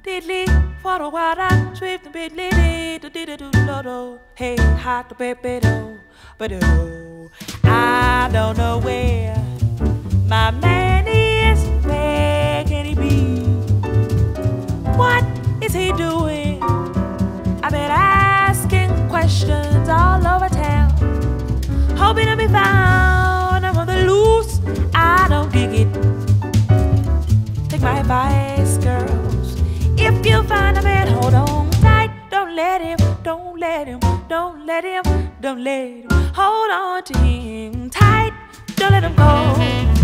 diddly, for the water, swift and bit lily, do do do do do. Hey, hot to baby do, but do. I don't know where my man is. Where can he be? What is he doing? I've been asking questions all over town, hoping to be found. I'm on the loose. I don't dig it. Take my advice, girls. If you find a man, hold on tight. Don't let him, don't let him, don't let him, don't let him. Hold on to him tight. Don't let him go.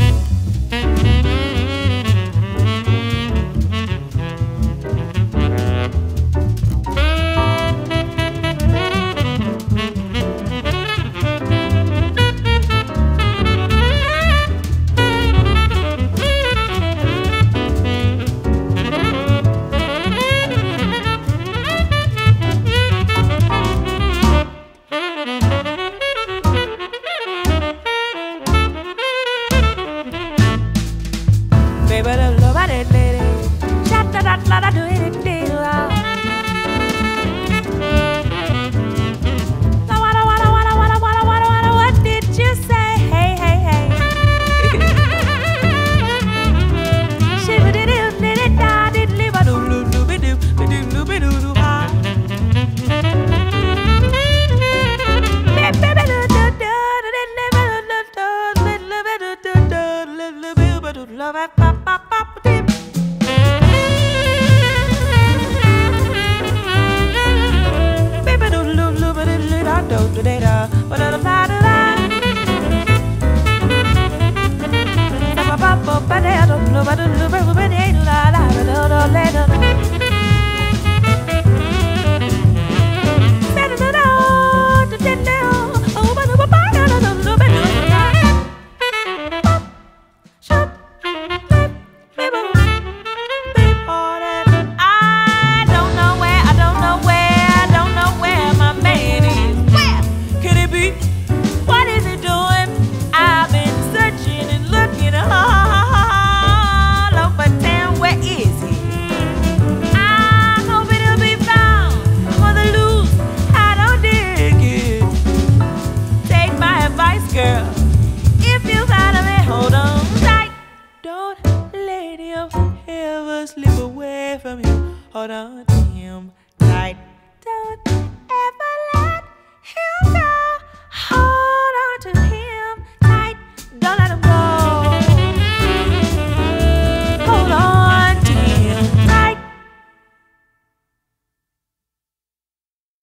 What did you say? Hey, hey, hey. Ever slip away from you, hold on to him tight.